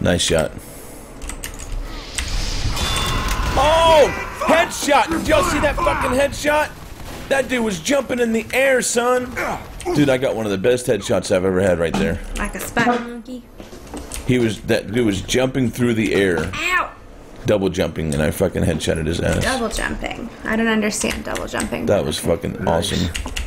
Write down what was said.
Nice shot. Oh! Headshot! Did y'all see that fucking headshot? That dude was jumping in the air, son. Dude, I got one of the best headshots I've ever had right there. Like a spider monkey? That dude was jumping through the air. Ow! Double jumping, and I fucking headshotted his ass. Double jumping. I don't understand double jumping. That was fucking awesome.